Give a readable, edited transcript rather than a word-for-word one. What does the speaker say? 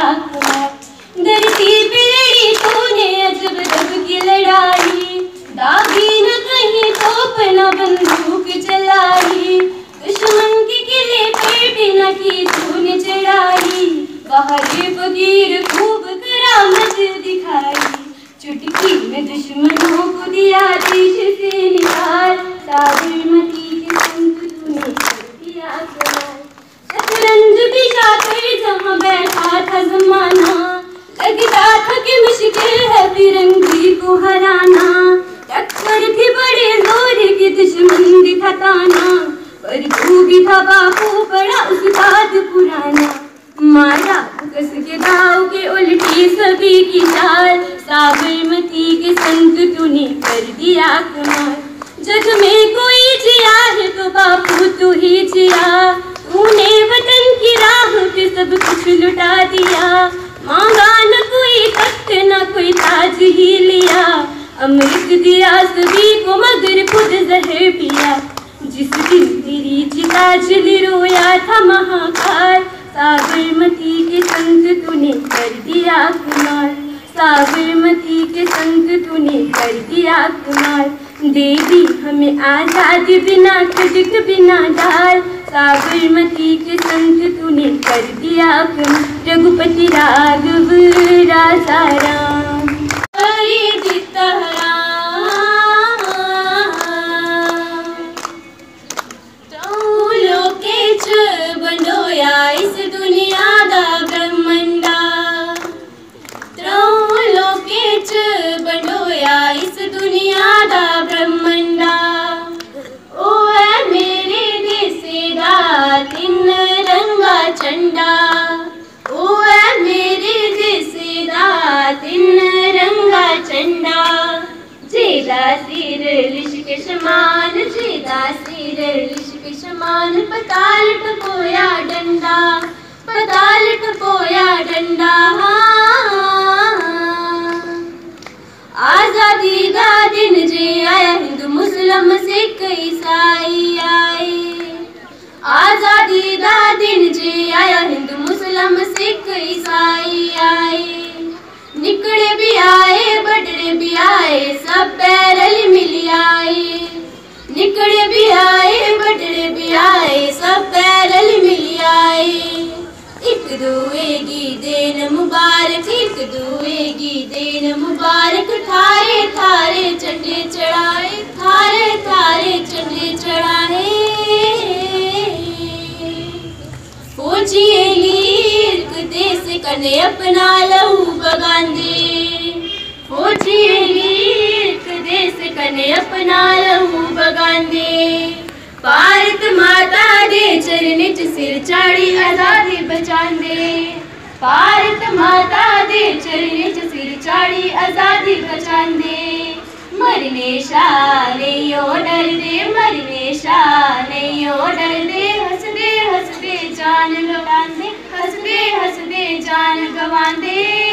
दिया कमाल। धरती पे लड़ी तूने अजब जब की लड़ाई, दागी न कहीं तोप न बंदूक चलाई, दुश्मन के किले पे भी न की तूने चढ़ाई, बाहर फकीर खूब करामत दिखाई, चुटकी में दुश्मनों को दिया देश से निकाल, साबरमती के संग तूने किया कमाल। शतरंज बिछाकर जहाँ बैठा था जमाना, लगता था कि मुश्किल है फिरंगी को हराना, टक्कर थी बड़े जोर की दुश्मन दिखताना, पर तू भी था बापू बड़ा उस्ताद पुराना, मारा कस के दाव के उल्टी सभी की चाल, साबरमती के संत तूने कर दिया कमाल। जग में कोई जिया है तो बापू तू ही जिया, तूने वतन की राह पे सब कुछ लुटा दिया, मांगा न कोई तख्त न कोई ताज ही लिया, अमृत दिया सभी को मगर खुद जहर पिया, जिस दिन तेरी चिता जली रोया था महाकाल, साबरमती के संत तूने कर दिया कमाल, साबरमती के संत तूने कर दिया कमाल। दे दी हमें आजादी बिना खटक बिना ढाल, साबरमती के संत तूने कर दिया कमाल। रघुपति राघव राजा राम हरि जितहरा, लोके च बंडोया इस दुनिया दा ब्रह्मंडा, लोके च बंडोया इस दुनिया दा ब्रह्मंडा, ओ है मेरे देसे दा तिन रंगा झंडा, ओ है मेरे देसे दा तिन रंगा झंडा, जेदा सिर लिशक शमान, जेदा सिर लिशक शमान, पताल टपोया डंडा, पताल टपोया डंडा, आजादी दा दिन जे आया हिंदू मुस्लिम सिख ईसाई आए, आजादी दा दिन जे आया हिंदू मुस्लिम सिख ईसाई आए, निकले भी आए बड़े भी आए सब पैरल मिल आए, निकले भी आए बड़े भी आए सब पैरल मिल आए, एक दुए की देन मुबारक, एक दुए की देन मुबारक, थारे थारे झंडे चढ़ाए, थारे थारे झंडे चढ़ाए, फौजिए लीक देश कने अपना लहू बगांदे, फौजिए लीक देश कने अपना लहू बगांदे, भारत माता दे चरण च सिर चाड़ी आजादी बचांदे, भारत माता दे चरण च सिर चाड़ी आजादी बचांदे, मरने शा नहीं ओ डरदे, मरने शा नहीं ओ डरदे, हंसदे हंसदे जान गवांदे, हंसदे हंसदे जान गवांदे।